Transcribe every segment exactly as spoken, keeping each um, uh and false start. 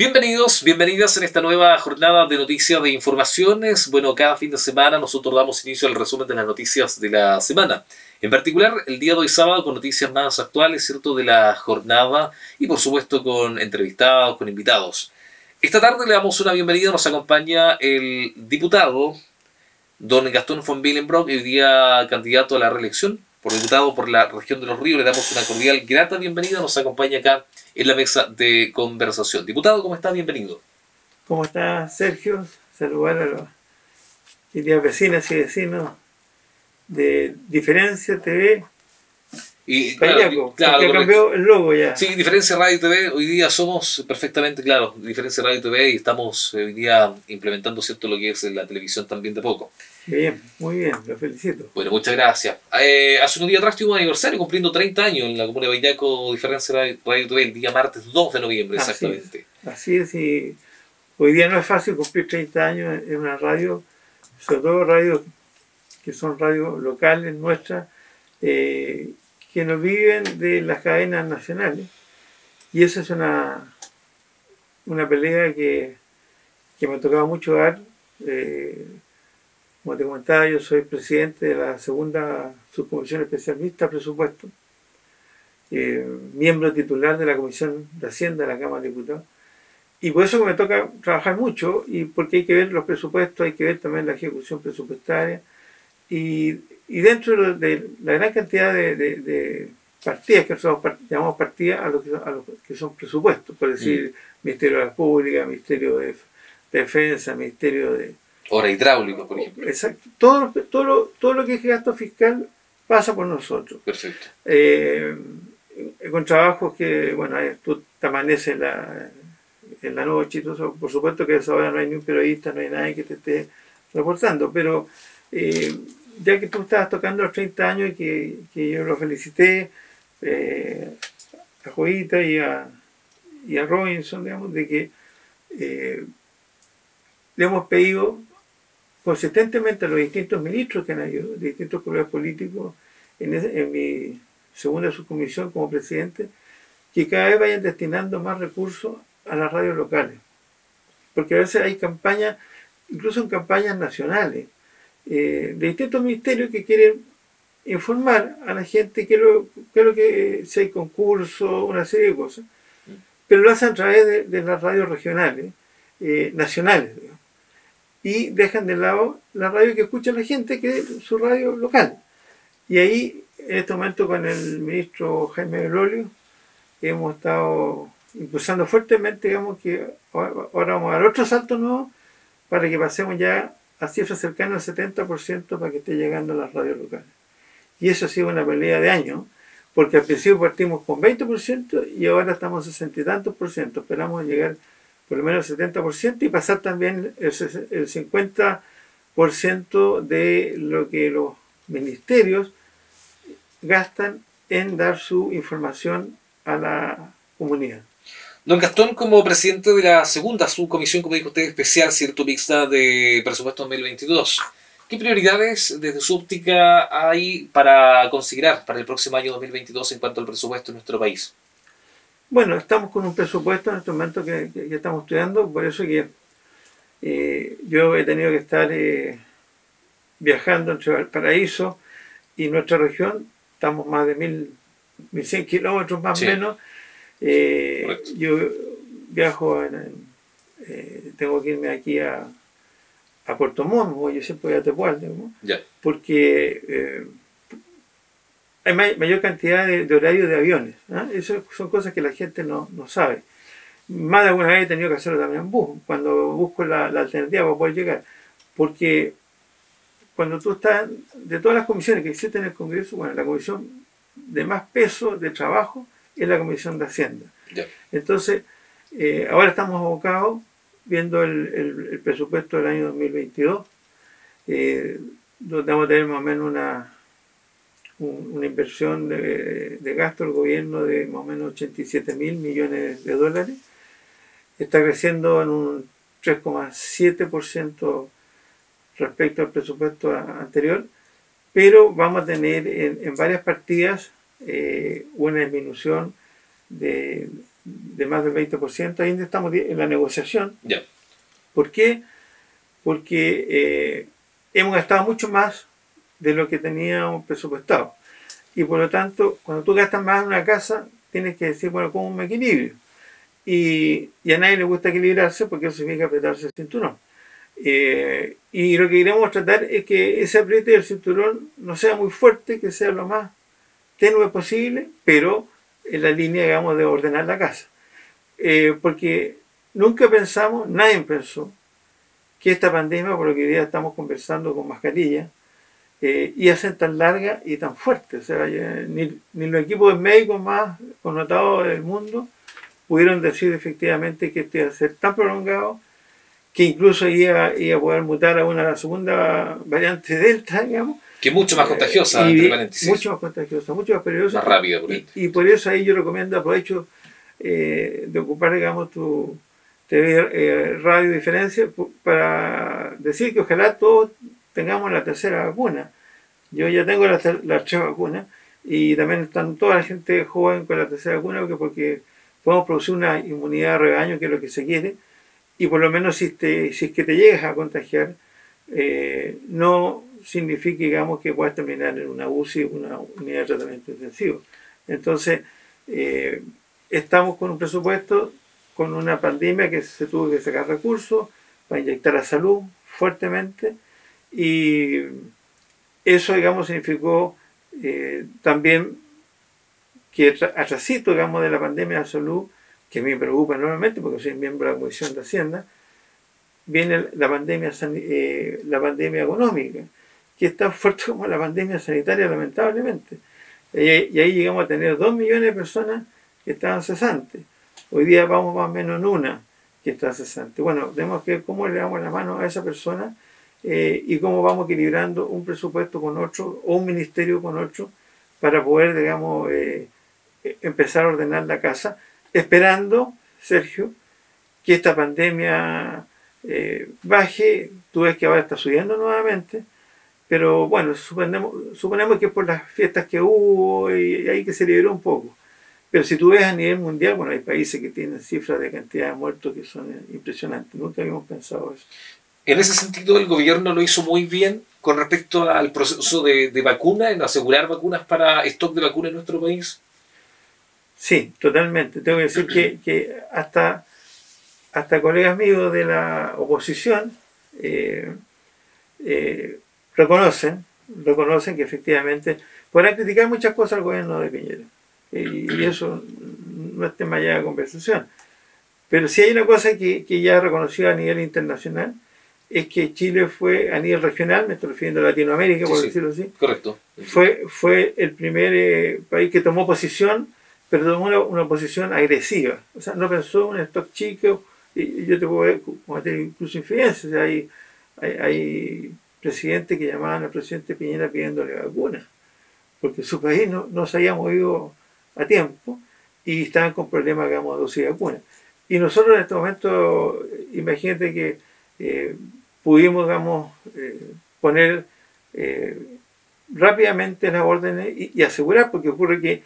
Bienvenidos, bienvenidas en esta nueva jornada de noticias de informaciones. Bueno, cada fin de semana nosotros damos inicio al resumen de las noticias de la semana. En particular, el día de hoy sábado con noticias más actuales, ¿cierto?, de la jornada y por supuesto con entrevistados, con invitados. Esta tarde le damos una bienvenida, nos acompaña el diputado don Gastón von Willenbrock, hoy día candidato a la reelección por diputado por la región de Los Ríos. Le damos una cordial, grata bienvenida, nos acompaña acá en la mesa de conversación. Diputado, ¿cómo está? Bienvenido. ¿Cómo está, Sergio? Saludar a los queridas vecinas y vecinos de Diferencia T V. Y claro, claro, que cambió el logo ya. Sí, Diferencia Radio T V, hoy día somos perfectamente claros, Diferencia Radio T V, y estamos hoy día implementando, cierto, lo que es la televisión también de poco. Bien, muy bien, lo felicito. Bueno, muchas gracias. Eh, hace unos días atrás tuvimos un aniversario cumpliendo treinta años en la comuna de Vallaco, Diferencia Radio T V, el día martes dos de noviembre, Así exactamente. Es, así es, y hoy día no es fácil cumplir treinta años en una radio, sobre todo radios que son radios locales nuestras, eh, que no viven de las cadenas nacionales. Y esa es una, una pelea que, que me ha tocado mucho dar. Eh, como te comentaba, yo soy presidente de la segunda subcomisión especial mixta presupuesto, eh, miembro titular de la Comisión de Hacienda de la Cámara de Diputados. Y por eso que me toca trabajar mucho, y porque hay que ver los presupuestos, hay que ver también la ejecución presupuestaria. Y, y dentro de la gran cantidad de, de, de partidas que nosotros llamamos partidas a lo que, a lo que son presupuestos, por decir, mm. Ministerio de la República, Ministerio de, de Defensa, Ministerio de... Obra hidráulica, por ejemplo. Exacto. Todo, todo, lo, todo lo que es gasto fiscal pasa por nosotros. Perfecto. Eh, con trabajos que, bueno, tú te amaneces en la, en la noche y todo eso. Por supuesto que a esa hora no hay ni un periodista, no hay nadie que te esté reportando, pero... Eh, ya que tú estabas tocando los treinta años y que, que yo lo felicité eh, a Joita y a, y a Robinson, digamos, de que eh, le hemos pedido consistentemente a los distintos ministros que han ido, de distintos colores políticos, en, ese, en mi segunda subcomisión como presidente, que cada vez vayan destinando más recursos a las radios locales. Porque a veces hay campañas, incluso en campañas nacionales, Eh, de distintos ministerios que quieren informar a la gente que lo, que, lo que si hay concursos, una serie de cosas, pero lo hacen a través de, de las radios regionales, eh, nacionales, digamos, y dejan de lado la radio que escucha la gente, que es su radio local. Y ahí, en este momento, con el ministro Jaime Belolio, hemos estado impulsando fuertemente, digamos, que ahora vamos a dar otro salto nuevo para que pasemos ya a cifras cercanas al setenta por ciento para que esté llegando a las radios locales. Y eso ha sido una pelea de años, porque al principio partimos con veinte por ciento y ahora estamos a sesenta y tantos por ciento. Esperamos llegar por lo menos al setenta por ciento y pasar también el, el cincuenta por ciento de lo que los ministerios gastan en dar su información a la comunidad. Don Gastón, como presidente de la segunda subcomisión, como dijo usted, especial, cierto, mixta de presupuesto dos mil veintidós, ¿qué prioridades desde su óptica hay para considerar para el próximo año dos mil veintidós en cuanto al presupuesto en nuestro país? Bueno, estamos con un presupuesto en este momento que, que, que estamos estudiando, por eso que eh, yo he tenido que estar eh, viajando entre Valparaíso y nuestra región. Estamos más de mil, mil cien kilómetros más o sí. menos. Eh, yo viajo, en, en, eh, tengo que irme aquí a, a Puerto Montt, yo siempre voy a Tepual, ¿no? Yeah. Porque eh, hay may, mayor cantidad de, de horarios de aviones, ¿eh? Eso son cosas que la gente no, no sabe. Más de alguna vez he tenido que hacerlo también en bus, cuando busco la, la alternativa para poder llegar, porque cuando tú estás, de todas las comisiones que existen en el Congreso, bueno, la comisión de más peso de trabajo es la Comisión de Hacienda. Yeah. Entonces, eh, ahora estamos abocados viendo el, el, el presupuesto del año dos mil veintidós, eh, donde vamos a tener más o menos una, un, una inversión de, de gasto del gobierno de más o menos ochenta y siete mil millones de dólares. Está creciendo en un tres coma siete por ciento respecto al presupuesto anterior, pero vamos a tener en, en varias partidas Eh, una disminución de, de más del veinte por ciento, ahí estamos en la negociación. Ya. ¿Por qué? Porque eh, hemos gastado mucho más de lo que teníamos presupuestado. Y por lo tanto, cuando tú gastas más en una casa, tienes que decir, bueno, ¿cómo me equilibrio? Y, y a nadie le gusta equilibrarse porque eso significa apretarse el cinturón. Eh, y lo que queremos tratar es que ese apriete del cinturón no sea muy fuerte, que sea lo más tenue posible, pero en la línea, digamos, de ordenar la casa. Eh, porque nunca pensamos, nadie pensó, que esta pandemia, por lo que hoy día estamos conversando con mascarilla, eh, iba a ser tan larga y tan fuerte. O sea, ya, ni, ni los equipos médicos más connotados del mundo pudieron decir efectivamente que esto iba a ser tan prolongado, que incluso iba, iba a poder mutar a una segunda variante Delta, digamos. Que es mucho más contagiosa, y, entre paréntesis. Mucho más contagiosa, mucho más peligrosa. Más rápida, por y, y por eso ahí yo recomiendo, aprovecho eh, de ocupar, digamos, tu T V eh, Radio Diferencia para decir que ojalá todos tengamos la tercera vacuna. Yo ya tengo las la tres vacunas y también están toda la gente joven con la tercera vacuna porque, porque podemos producir una inmunidad de rebaño, que es lo que se quiere, y por lo menos si, te, si es que te llegas a contagiar, eh, no significa, digamos, que puedas terminar en una U C I, una unidad de tratamiento intensivo. Entonces, eh, estamos con un presupuesto, con una pandemia que se tuvo que sacar recursos para inyectar a salud fuertemente, y eso, digamos, significó eh, también que atrasito, digamos, de la pandemia de salud, que a mí me preocupa enormemente porque soy miembro de la Comisión de Hacienda, viene la pandemia, eh, la pandemia económica, que es tan fuerte como la pandemia sanitaria, lamentablemente. Y, y ahí llegamos a tener dos millones de personas que estaban cesantes. Hoy día vamos más o menos en una que está cesante. Bueno, tenemos que ver cómo le damos la mano a esa persona eh, y cómo vamos equilibrando un presupuesto con otro o un ministerio con otro para poder, digamos, eh, empezar a ordenar la casa, esperando, Sergio, que esta pandemia eh, baje. Tú ves que ahora está subiendo nuevamente, pero bueno, suponemos, suponemos que es por las fiestas que hubo y, y ahí que se liberó un poco. Pero si tú ves a nivel mundial, bueno, hay países que tienen cifras de cantidad de muertos que son impresionantes. Nunca habíamos pensado eso. En ese sentido, el gobierno lo hizo muy bien con respecto al proceso de, de vacuna, en asegurar vacunas para stock de vacunas en nuestro país. Sí, totalmente. Tengo que decir que, que hasta, hasta colegas míos de la oposición eh, eh, reconocen, reconocen que efectivamente podrán criticar muchas cosas al gobierno de Piñera. Y eso no es tema ya de conversación. Pero si hay una cosa que, que ya reconocido a nivel internacional, es que Chile fue, a nivel regional, me estoy refiriendo a Latinoamérica, por sí, decirlo así, correcto. Fue, fue el primer eh, país que tomó posición, pero tomó una, una posición agresiva. O sea, no pensó en un stock chico, y yo te puedo cometer incluso infidencias. O sea, hay, hay, hay presidentes que llamaban al presidente Piñera pidiéndole vacunas, porque su país no, no se había movido a tiempo y estaban con problemas, digamos, de dosis de vacuna. Y nosotros en este momento, imagínate que eh, pudimos, digamos, eh, poner eh, rápidamente las órdenes y, y asegurar, porque ocurre que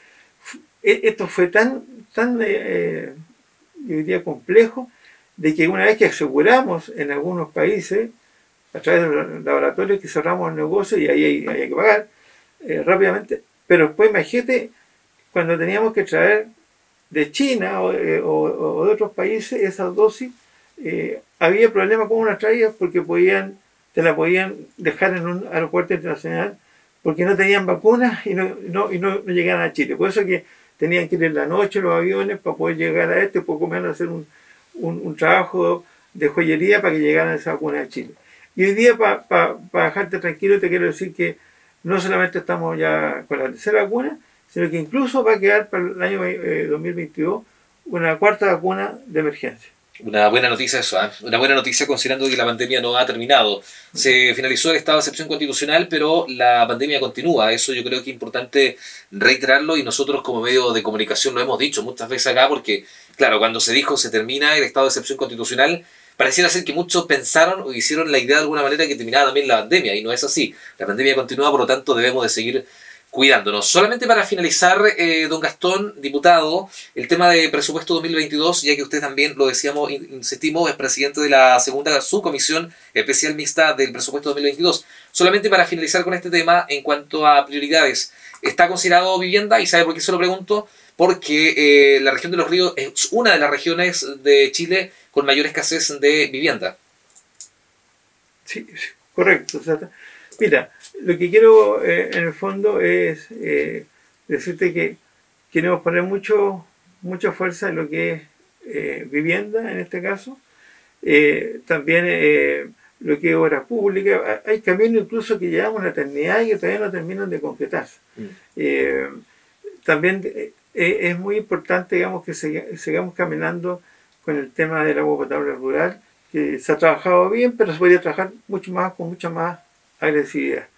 esto fue tan, tan eh, yo diría, complejo, de que una vez que aseguramos en algunos países, a través de los laboratorios, que cerramos el negocio y ahí hay, hay que pagar eh, rápidamente, pero después imagínate cuando teníamos que traer de China o, o, o de otros países esas dosis, eh, había problemas con una traída porque podían, te la podían dejar en un aeropuerto internacional porque no tenían vacunas y no, no, y no, no llegaban a Chile. Por eso que tenían que ir en la noche los aviones para poder llegar a este, poco menos hacer un, un, un trabajo de joyería para que llegaran esas vacunas a Chile. Y hoy día, para pa, pa dejarte tranquilo, te quiero decir que no solamente estamos ya con la tercera vacuna, sino que incluso va a quedar para el año eh, dos mil veintidós una cuarta vacuna de emergencia. Una buena noticia eso, ¿eh? Una buena noticia considerando que la pandemia no ha terminado. Se finalizó el estado de excepción constitucional, pero la pandemia continúa. Eso yo creo que es importante reiterarlo y nosotros como medio de comunicación lo hemos dicho muchas veces acá porque, claro, cuando se dijo se termina el estado de excepción constitucional, pareciera ser que muchos pensaron o hicieron la idea de alguna manera que terminaba también la pandemia y no es así. La pandemia continúa, por lo tanto debemos de seguir cuidándonos. Solamente para finalizar, eh, don Gastón, diputado, el tema de presupuesto dos mil veintidós, ya que usted también, lo decíamos, insistimos, es presidente de la segunda subcomisión especial mixta del presupuesto dos mil veintidós. Solamente para finalizar con este tema, en cuanto a prioridades, ¿está considerado vivienda? ¿Y sabe por qué se lo pregunto? Porque eh, la región de Los Ríos es una de las regiones de Chile con mayor escasez de vivienda. Sí, correcto. O sea, mira, lo que quiero eh, en el fondo es eh, decirte que queremos poner mucho, mucha fuerza en lo que es eh, vivienda, en este caso. Eh, también eh, lo que es obra pública. Hay caminos incluso que llevamos una eternidad y que todavía no terminan de concretarse. Mm. Eh, también eh, es muy importante, digamos, que sigamos caminando con el tema del agua potable rural, que se ha trabajado bien, pero se podría trabajar mucho más, con mucha más agresividad.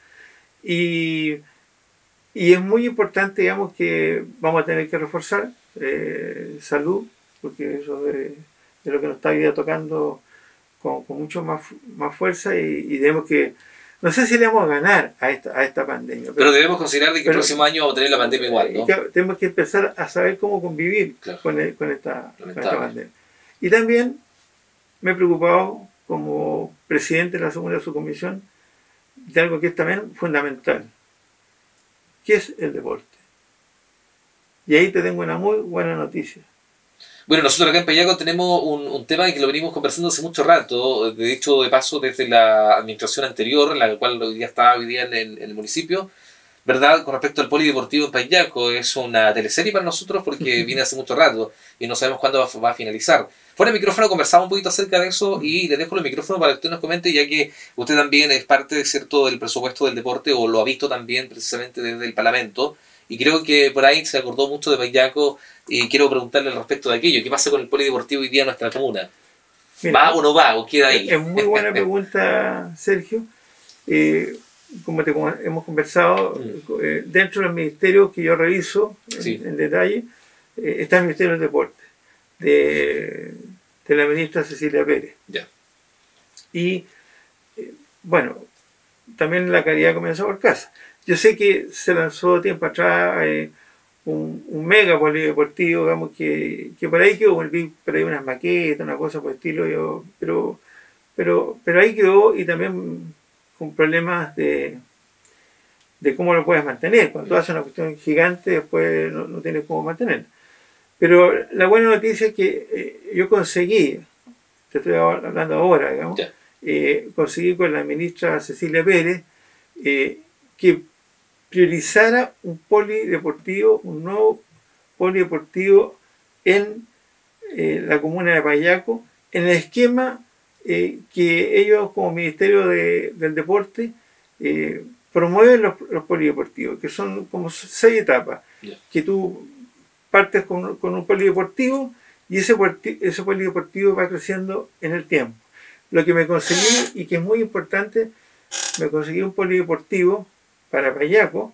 Y, y es muy importante, digamos, que vamos a tener que reforzar eh, salud, porque eso es, es lo que nos está hoy día tocando con, con mucho más, más fuerza, y, y debemos que, no sé si le vamos a ganar a esta, a esta pandemia. Pero, pero debemos considerar que pero, el próximo año vamos a tener la pandemia igual, ¿no? Que tenemos que empezar a saber cómo convivir claro. con, el, con, esta, con esta pandemia. Y también me he preocupado como presidente de la segunda subcomisión de algo que es también fundamental, que es el deporte. Y ahí te tengo una muy buena noticia. Bueno, nosotros acá en Payaco tenemos un, un tema que lo venimos conversando hace mucho rato, de hecho, de paso, desde la administración anterior, la cual hoy día está hoy día en el, en el municipio, ¿verdad? Con respecto al polideportivo en Payaco, es una teleserie para nosotros porque viene hace mucho rato y no sabemos cuándo va, va a finalizar. Fuera del micrófono conversamos un poquito acerca de eso y le dejo el micrófono para que usted nos comente, ya que usted también es parte de cierto del presupuesto del deporte o lo ha visto también precisamente desde el Parlamento. Y creo que por ahí se acordó mucho de Payaco y quiero preguntarle al respecto de aquello. ¿Qué pasa con el polideportivo hoy día en nuestra comuna? Mira, ¿va o no va o queda ahí? Es muy buena pregunta, Sergio. Eh, como te hemos conversado, mm. eh, dentro del ministerio que yo reviso en, sí. en detalle, eh, está el Ministerio del Deporte, de, de la ministra Cecilia Pérez. Yeah. Y, eh, bueno, también la caridad comenzó por casa. Yo sé que se lanzó tiempo atrás eh, un, un mega polideportivo, digamos, que, que por ahí quedó, volví por ahí unas maquetas, una cosa por el estilo, yo, pero, pero, pero ahí quedó, y también con problemas de, de cómo lo puedes mantener. Cuando tú haces una cuestión gigante, después no, no tienes cómo mantenerla. Pero la buena noticia es que eh, yo conseguí, te estoy hablando ahora, digamos, yeah. eh, conseguí con la ministra Cecilia Pérez eh, que priorizara un polideportivo, un nuevo polideportivo en eh, la comuna de Payaco, en el esquema eh, que ellos como Ministerio de, del Deporte eh, promueven los, los polideportivos, que son como seis etapas, yeah. que tú partes con, con un polideportivo y ese, ese polideportivo va creciendo en el tiempo. Lo que me conseguí, y que es muy importante, me conseguí un polideportivo para Payaco,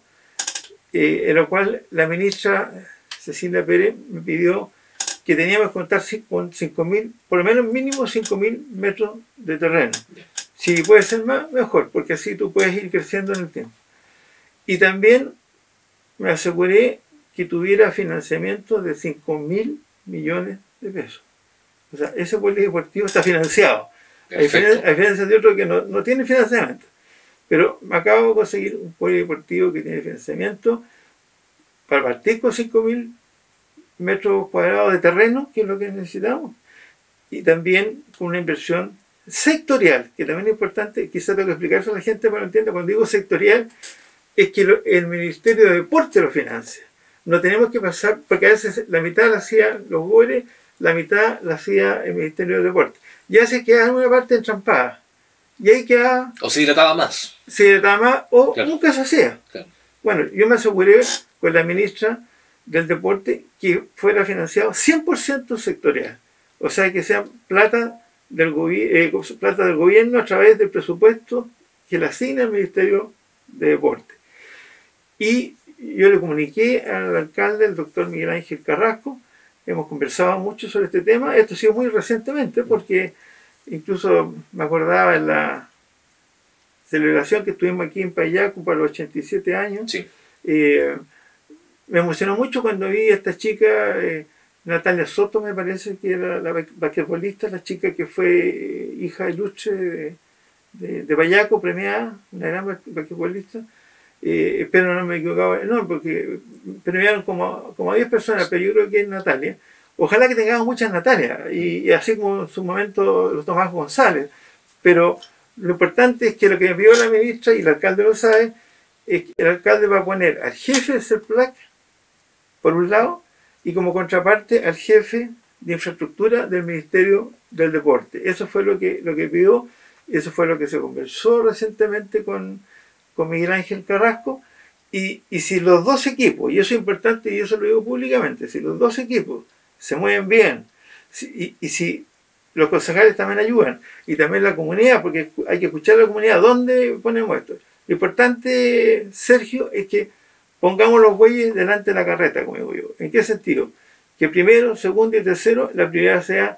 eh, en lo cual la ministra Cecilia Pérez me pidió que teníamos que contar con cinco mil, por lo menos mínimo cinco mil metros de terreno. Si puede ser más, mejor, porque así tú puedes ir creciendo en el tiempo. Y también me aseguré que tuviera financiamiento de cinco mil millones de pesos. O sea, ese polideportivo está financiado. A diferencia, a diferencia de otro que no, no tiene financiamiento. Pero me acabo de conseguir un polideportivo que tiene financiamiento para partir con cinco mil metros cuadrados de terreno, que es lo que necesitamos, y también con una inversión sectorial, que también es importante. Quizás tengo que explicarse a la gente para que entienda. Cuando digo sectorial, es que lo, el Ministerio de Deporte lo financia. No tenemos que pasar, porque a veces la mitad la hacían los goles, la mitad la hacía el Ministerio de Deporte. Ya se queda en una parte entrampada. Y ahí queda... O se hidrataba más. Se hidrataba más, o claro. nunca se hacía. Claro. Bueno, yo me aseguré con la ministra del Deporte que fuera financiado cien por ciento sectorial. O sea, que sea plata del, eh, plata del gobierno a través del presupuesto que le asigna el Ministerio de Deporte. Y yo le comuniqué al alcalde, el doctor Miguel Ángel Carrasco. Hemos conversado mucho sobre este tema. Esto ha sido muy recientemente, porque incluso me acordaba en la celebración que tuvimos aquí en Payaco para los ochenta y siete años, sí. Eh, me emocionó mucho cuando vi a esta chica, eh, Natalia Soto, me parece que era la basquetbolista, la chica que fue eh, hija ilustre de, de, de Payaco, premiada, una gran basquetbolista. Eh, espero no me he equivocado, no, porque premiaron como, como a diez personas, pero yo creo que es Natalia. Ojalá que tengamos muchas Natalias, y, y así como en su momento los Tomás González. Pero lo importante es que lo que me pidió la ministra, y el alcalde lo sabe, es que el alcalde va a poner al jefe de CERPLAC, por un lado, y como contraparte al jefe de infraestructura del Ministerio del Deporte. Eso fue lo que, lo que pidió, eso fue lo que se conversó recientemente con, con Miguel Ángel Carrasco, y, y si los dos equipos, y eso es importante y eso lo digo públicamente, si los dos equipos se mueven bien, si, y, y si los concejales también ayudan, y también la comunidad, porque hay que escuchar a la comunidad, ¿dónde ponemos esto? Lo importante, Sergio, es que pongamos los bueyes delante de la carreta, como digo yo. ¿En qué sentido? Que primero, segundo y tercero, la prioridad sea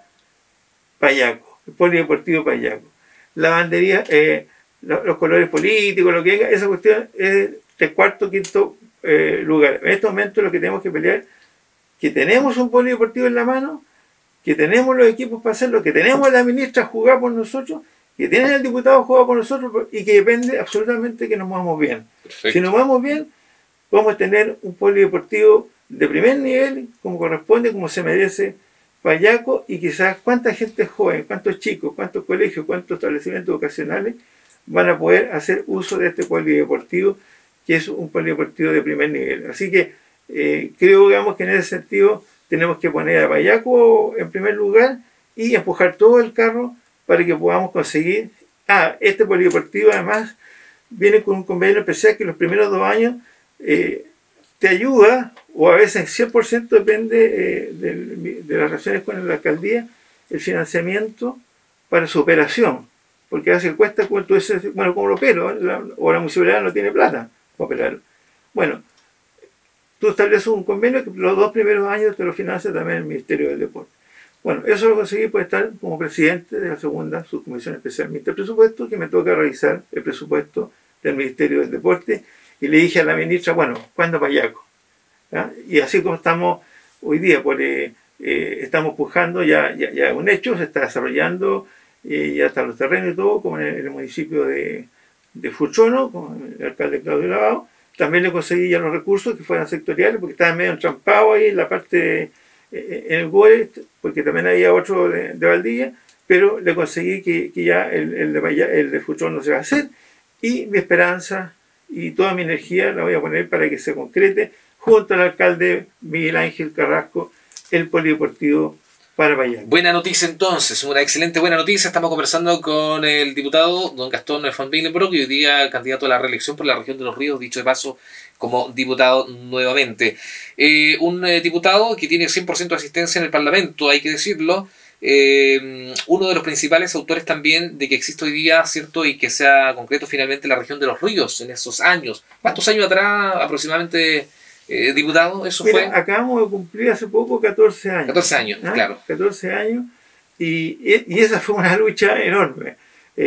Payaco, el polideportivo Payaco. La bandería, eh, los, los colores políticos, lo que venga, esa cuestión es el cuarto, quinto eh, lugar. En este momento lo que tenemos que pelear, que tenemos un polideportivo en la mano, que tenemos los equipos para hacerlo, que tenemos a la ministra jugar por nosotros, que tienen el diputado jugar por nosotros, y que depende absolutamente que nos movamos bien. Perfecto. Si nos movamos bien, vamos a tener un polideportivo de primer nivel, como corresponde, como se merece Payaco, y quizás cuánta gente joven, cuántos chicos, cuántos colegios, cuántos establecimientos vocacionales van a poder hacer uso de este polideportivo, que es un polideportivo de primer nivel. Así que eh, creo, digamos, que en ese sentido tenemos que poner a Payaco en primer lugar y empujar todo el carro para que podamos conseguir. Ah, este polideportivo además viene con un convenio especial que los primeros dos años eh, te ayuda, o a veces cien por ciento depende eh, de, de las relaciones con la alcaldía, el financiamiento para su operación, porque a veces cuesta, bueno, como lo opero, la, o la municipalidad no tiene plata para operarlo. Bueno, tú estableces un convenio que los dos primeros años te lo financia también el Ministerio del Deporte. Bueno, eso lo conseguí por estar como presidente de la segunda subcomisión especial de presupuesto, que me toca revisar el presupuesto del Ministerio del Deporte, y le dije a la ministra, bueno, ¿cuándo Payaco? ¿Ah? Y así como estamos hoy día, pues, eh, eh, estamos pujando, ya, ya, ya un hecho, se está desarrollando, eh, ya están los terrenos y todo, como en el, en el municipio de, de Fuchono, con el alcalde Claudio Lavado. También le conseguí ya los recursos que fueran sectoriales, porque estaba medio entrampado ahí en la parte, eh, en el G O E, porque también había otro de, de Valdivia, pero le conseguí que, que ya el, el, de, el de Fuchono se va a hacer, y mi esperanza y toda mi energía la voy a poner para que se concrete junto al alcalde Miguel Ángel Carrasco el polideportivo para Payaco. Buena noticia entonces, una excelente buena noticia. Estamos conversando con el diputado don Gastón Van Willenbrock, que hoy día candidato a la reelección por la región de Los Ríos, dicho de paso, como diputado nuevamente. Eh, un eh, diputado que tiene cien por ciento de asistencia en el Parlamento, hay que decirlo. Eh, uno de los principales autores también de que existe hoy día, ¿cierto? Y que sea concreto finalmente la región de Los Ríos en esos años. ¿Cuántos años atrás aproximadamente, eh, diputado? Eso Mira, fue. Acabamos de cumplir hace poco catorce años. catorce años, ¿Ah? claro. catorce años, y, y esa fue una lucha enorme.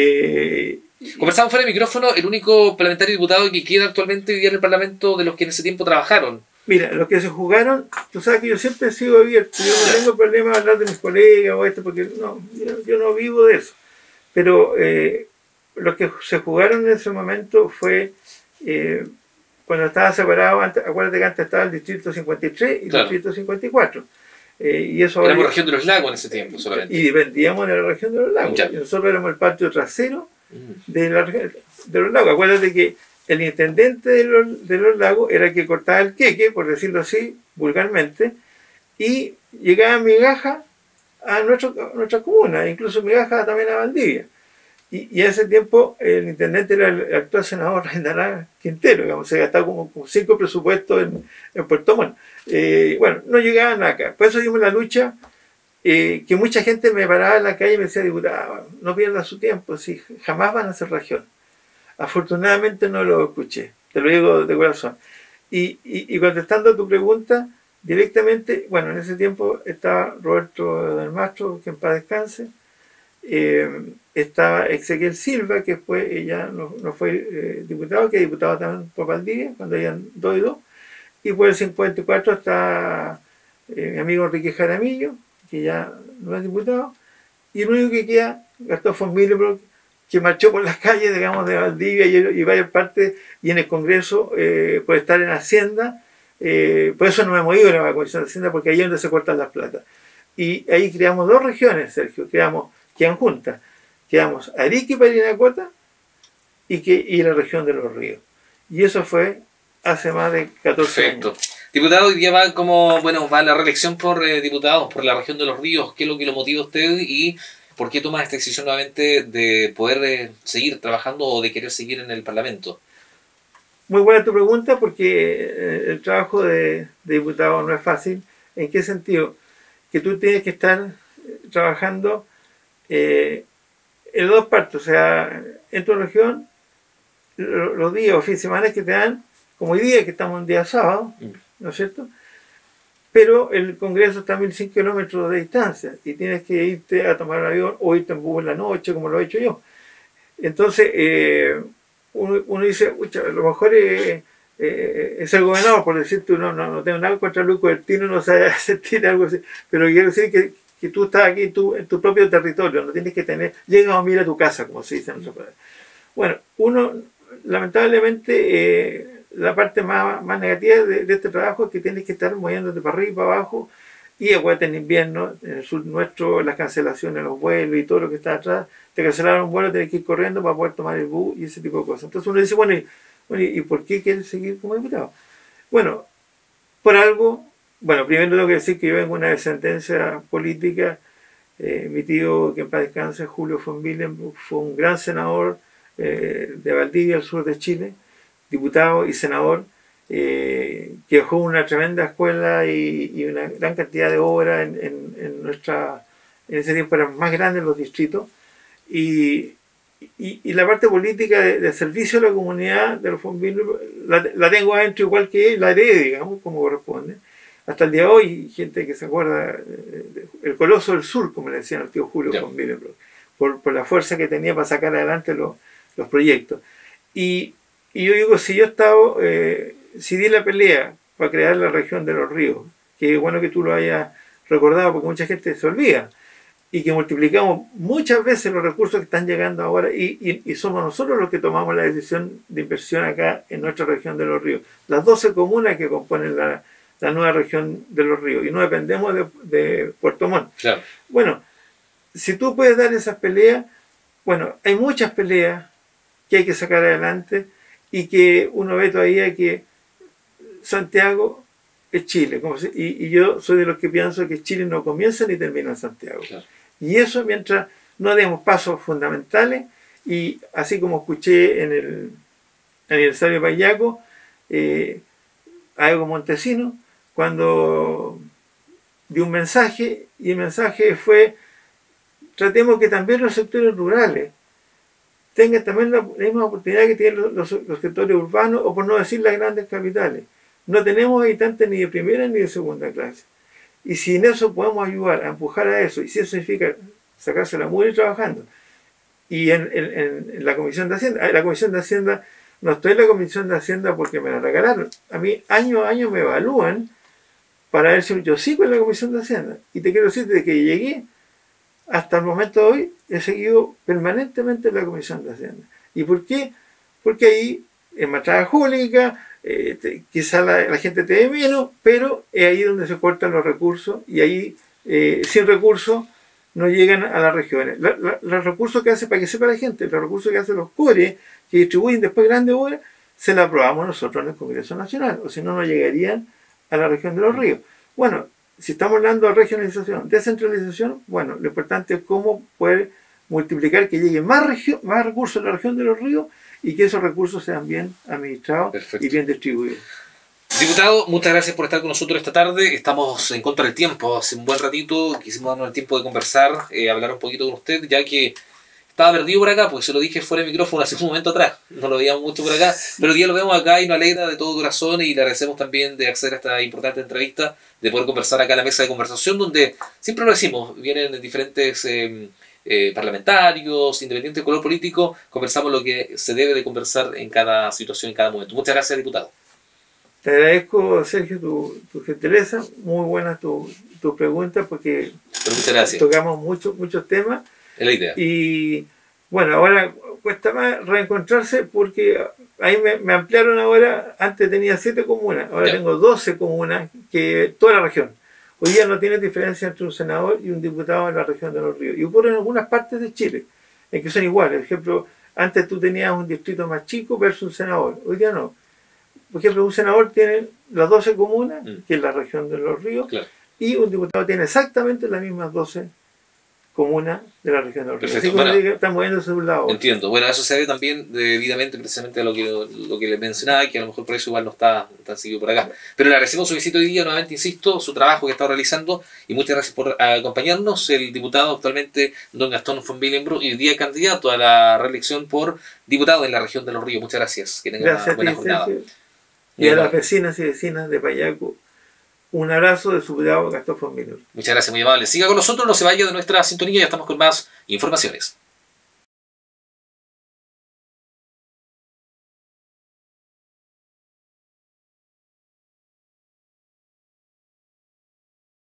Eh, Conversamos fuera de micrófono, el único parlamentario diputado que queda actualmente hoy día en el Parlamento de los que en ese tiempo trabajaron. Mira, los que se jugaron, tú sabes que yo siempre he sido abierto, yo no tengo problema de hablar de mis colegas o esto, porque no, yo, yo no vivo de eso. Pero eh, los que se jugaron en ese momento fue, eh, cuando estaba separado, antes, acuérdate que antes estaba el distrito cincuenta y tres y el claro. distrito cincuenta y cuatro. Eh, y eso éramos ahora, región de los lagos en ese tiempo solamente. Y dependíamos de la región de los lagos. Y nosotros éramos el patio trasero mm. de, la, de los lagos. Acuérdate que el intendente de los, de los lagos era el que cortaba el queque, por decirlo así, vulgarmente, y llegaba migaja a, nuestro, a nuestra comuna, incluso migaja también a Valdivia. Y, y en ese tiempo el intendente era el actual senador Rendará Quintero, digamos, se gastaba como, como cinco presupuestos en, en Puerto Montt. Eh, bueno, no llegaban acá. Por eso dimos la lucha, eh, que mucha gente me paraba en la calle y me decía, diputado, no pierda su tiempo, si jamás van a ser región. Afortunadamente no lo escuché, te lo digo de corazón. Y, y, y contestando a tu pregunta directamente, bueno, en ese tiempo estaba Roberto del Mastro, que en paz descanse, eh, estaba Ezequiel Silva, que después ella no, no fue eh, diputado, que diputado también por Valdivia, cuando hayan dos y dos. Y por el cincuenta y cuatro está eh, mi amigo Enrique Jaramillo, que ya no es diputado. Y el único que queda, Gastón von Millenburg, que marchó por las calles, digamos, de Valdivia y, y varias partes, y en el Congreso, eh, por estar en Hacienda. Eh, por eso no me he movido en la Comisión de Hacienda, porque ahí es donde se cortan las plata. Y ahí creamos dos regiones, Sergio, creamos, quedan juntas. Creamos Arica y Parinacota y, que, y la región de los ríos. Y eso fue hace más de catorce Perfecto. años. Diputado, hoy día va como, bueno, va la reelección por eh, diputados por la región de los ríos. ¿Qué es lo que lo motiva a usted y por qué toma esta decisión nuevamente de poder eh, seguir trabajando o de querer seguir en el Parlamento? Muy buena tu pregunta, porque el trabajo de, de diputado no es fácil. ¿En qué sentido? Que tú tienes que estar trabajando eh, en dos partes, o sea, en tu región, los días o fines de semana que te dan, como hoy día, que estamos un día sábado, ¿no es cierto? Pero el Congreso está a mil cien kilómetros de distancia y tienes que irte a tomar un avión o irte en bus en la noche, como lo he hecho yo. Entonces, eh, uno, uno dice, a lo mejor eh, eh, es el gobernador, por decirte, no, no, no tengo nada contra Luis Cubertino, no sabe sentir algo así, pero quiero decir que, que tú estás aquí tú, en tu propio territorio, no tienes que tener, llegas a mirar a tu casa, como se dice en nuestro país. Bueno, uno, lamentablemente, eh, la parte más, más negativa de, de este trabajo es que tienes que estar moviéndote para arriba y para abajo, y acuérdate en invierno, en el sur nuestro, las cancelaciones, los vuelos y todo lo que está atrás, te cancelaron un vuelo, tienes que ir corriendo para poder tomar el bus y ese tipo de cosas. Entonces uno dice, bueno, ¿y, bueno, ¿y por qué quieres seguir como diputado? Bueno, por algo, bueno, primero tengo que decir que yo vengo de una descendencia política. Eh, mi tío, que en paz descanse, Julio von Millenburg, fue un gran senador eh, de Valdivia, al sur de Chile, diputado y senador, eh, que dejó una tremenda escuela y, y una gran cantidad de obras en, en, en nuestra, en ese tiempo eran más grandes los distritos, y, y, y la parte política de, de servicio a la comunidad de los von Millenburg la, la tengo adentro igual que él, la heredé, digamos, como corresponde. Hasta el día de hoy, gente que se acuerda, eh, el coloso del sur, como le decían al tío Julio yeah. von Millenburg, por, por la fuerza que tenía para sacar adelante los, los proyectos. Y, y yo digo, si yo estaba, eh, si di la pelea para crear la región de los ríos, que es bueno que tú lo hayas recordado porque mucha gente se olvida, y que multiplicamos muchas veces los recursos que están llegando ahora, y, y, y somos nosotros los que tomamos la decisión de inversión acá en nuestra región de los ríos. Las doce comunas que componen la, la nueva región de los ríos, y no dependemos de, de Puerto Montt. Claro. Bueno, si tú puedes dar esas peleas, bueno, hay muchas peleas que hay que sacar adelante, y que uno ve todavía que Santiago es Chile, como si, y, y yo soy de los que pienso que Chile no comienza ni termina en Santiago. Claro. Y eso mientras no demos pasos fundamentales, y así como escuché en el aniversario de Payaco, eh, a Evo Montesino, cuando dio un mensaje, y el mensaje fue: tratemos que también los sectores rurales tengan también la, la misma oportunidad que tienen los, los, los sectores urbanos, o por no decir las grandes capitales. No tenemos habitantes ni de primera ni de segunda clase. Y si en eso podemos ayudar a empujar a eso, y si eso significa sacarse la mugre trabajando, y en, en, en la Comisión de Hacienda, la Comisión de Hacienda, no estoy en la Comisión de Hacienda porque me la regalaron. A mí año a año me evalúan para ver si yo sigo en la Comisión de Hacienda. Y te quiero decir, desde que llegué hasta el momento de hoy, he seguido permanentemente en la Comisión de Hacienda. ¿Y por qué? Porque ahí, en más trabajólica, eh, te, quizá la, la gente te ve menos, pero es ahí donde se cortan los recursos, y ahí, eh, sin recursos, no llegan a las regiones. La, la, los recursos que hace, para que sepa la gente, los recursos que hacen los core, que distribuyen después grandes obras, se las aprobamos nosotros en el Congreso Nacional, o si no, no llegarían a la región de los ríos. Bueno, si estamos hablando de regionalización, descentralización, bueno, lo importante es cómo poder multiplicar, que lleguen más, más recursos a la región de los ríos, y que esos recursos sean bien administrados. Perfecto. Y bien distribuidos. Diputado, muchas gracias por estar con nosotros esta tarde. Estamos en contra del tiempo. Hace un buen ratito quisimos darnos el tiempo de conversar, eh, hablar un poquito con usted, ya que estaba perdido por acá, porque se lo dije fuera de micrófono hace un momento atrás. No lo veíamos mucho por acá, pero hoy día lo vemos acá y nos alegra de todo corazón, y le agradecemos también de acceder a esta importante entrevista, de poder conversar acá en la mesa de conversación, donde siempre lo decimos, vienen diferentes eh, eh, parlamentarios, independientes de color político, conversamos lo que se debe de conversar en cada situación, en cada momento. Muchas gracias, diputado. Te agradezco, Sergio, tu, tu gentileza, muy buenas tus tu preguntas, porque Pero muchas gracias. tocamos muchos muchos temas. Es la idea. Y bueno, ahora cuesta más reencontrarse porque ahí me, me ampliaron ahora, antes tenía siete comunas, ahora Ya. tengo doce comunas, que toda la región. Hoy día no tiene diferencia entre un senador y un diputado en la región de Los Ríos. Y ocurre en algunas partes de Chile, en que son iguales. Por ejemplo, antes tú tenías un distrito más chico versus un senador, hoy día no. Por ejemplo, un senador tiene las doce comunas, Mm. que es la región de Los Ríos, Claro. y un diputado tiene exactamente las mismas doce comunas de la región de Los Ríos. Perfecto. Así que uno Bueno, dice que está moviéndose de un lado a otro. Entiendo. Bueno, eso se debe también debidamente precisamente a lo que, lo que les mencionaba, que a lo mejor por eso igual no está tan seguido por acá. Pero le agradecemos su visita hoy día, nuevamente insisto, su trabajo que está realizando, y muchas gracias por acompañarnos. El diputado actualmente, don Gastón von Willenbruch, y hoy día candidato a la reelección por diputado en la región de Los Ríos. Muchas gracias. Que tengan Gracias una a buena ti, jornada. Sergio. Y Bien, a las bueno. vecinas y vecinas de Payaco, un abrazo de su cuidado, Gastón von Willenbruch. Muchas gracias, muy amable. Siga con nosotros, no se vaya de nuestra sintonía, ya estamos con más informaciones.